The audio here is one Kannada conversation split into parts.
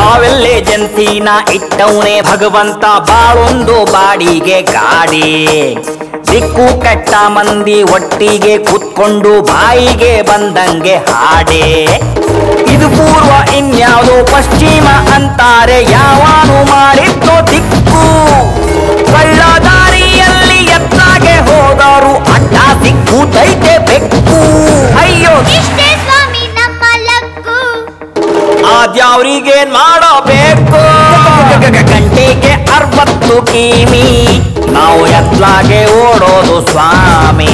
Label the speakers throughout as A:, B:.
A: ಟ್ರಾವೆಲ್ ಏಜೆನ್ಸಿನ ಇಟ್ಟವನೇ ಭಗವಂತ ಬಾಳೊಂದು ಬಾಡಿಗೆ ಗಾಡಿ ದಿಕ್ಕು ಕೆಟ್ಟ ಮಂದಿ ಒಟ್ಟಿಗೆ ಕೂತ್ಕೊಂಡು ಬಾಯಿಗೆ ಬಂದಂಗೆ ಹಾಡೆ ಇದು ಪೂರ್ವ ಇನ್ಯಾವುದೋ ಪಶ್ಚಿಮ ಅಂತಾರೆ ಯಾವಾನು ಮಾಡಿದ್ದೋ ದಿಕ್ಕು ಕಳ್ಳ ದಾರಿಯಲ್ಲಿ ಎತ್ತಾಗೆ ಹೋದರು ಅಡ್ಡ ಸಿಕ್ಕುತ್ತೈತೆ ಬೆಕ್ಕು ಅಯ್ಯೋ
B: ಇಷ್ಟೇ ಸ್ವಾಮಿ ನಮ್ಮ ಲಕ್ಕು
A: ಆದ್ಯಾವ್ರಿಗೇನ್ ಮಾಡಬೇಕು ಗಂಟೆಗೆ 60 ಕಿಮಿ ನಾವು ಎತ್ಲಾಗೆ ಓಡೋದು ಸ್ವಾಮಿ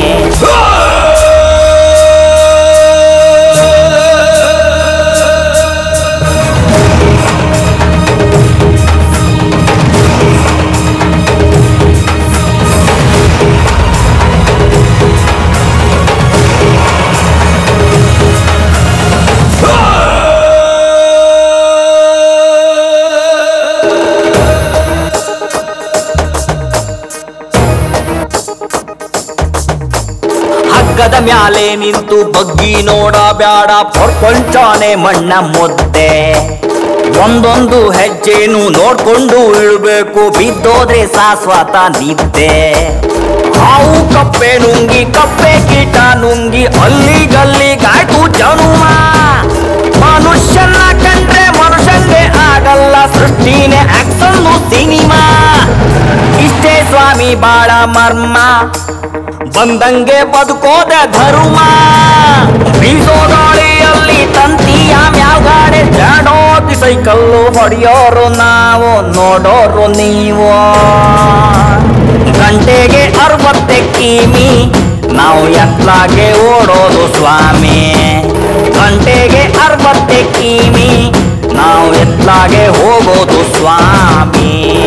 A: ಹಗ್ಗದ ಮ್ಯಾಲೆ ನಿಂತು ಬಗ್ಗಿ ನೋಡಬ್ಯಾಡ ಪ್ರಪಂಚಾನೆ ಮಣ್ಣ ಮುದ್ದೆ ಒಂದೊಂದು ಹೆಜ್ಜೆನು ನೋಡ್ಕೊಂಡು ಇಳಬೇಕು ಬಿದ್ದೋದ್ರೆ ಶಾಶ್ವತ ನಿದ್ದೆ ಹಾವು ಕಪ್ಪೆ ನುಂಗಿ ಕಪ್ಪೆ ಕೀಟ ನುಂಗಿ ಅಲ್ಲಿಗಲ್ಲಿಗಾಯ್ತು ಜನುಮ ಮನುಷ್ಯನ ಕಂಡ್ರೆ ಮನುಷ್ಯಂಗೆ ಆಗಲ್ಲ ಸೃಷ್ಟಿನೇ ಆಕ್ಷನ್ನು ಸಿನಿಮಾ ಇಷ್ಟೇ ಸ್ವಾಮಿ ಬಾಳ ಮರ್ಮ ಬಂದಂಗೆ ಬದುಕೋದೆ ಧರ್ಮ ಬೀಸೋ ಗಾಳಿಯಲ್ಲಿ ತಂತಿಯ ಮ್ಯಾಲ್ಗಾಡೆ ಜಾಡೋದಿ ಸೈಕಲ್ಲು ಹೊಡೆಯೋರು ನಾವು ನೋಡೋರು ನೀವು ಗಂಟೆಗೆ 60 ಕಿಮಿ ನಾವು ಎತ್ಲಾಗೆ ಓಡೋದು ಸ್ವಾಮಿ ಗಂಟೆಗೆ 60 ಕಿಮಿ ನಾವು ಎತ್ಲಾಗೆ ಹೋಗೋದು ಸ್ವಾಮಿ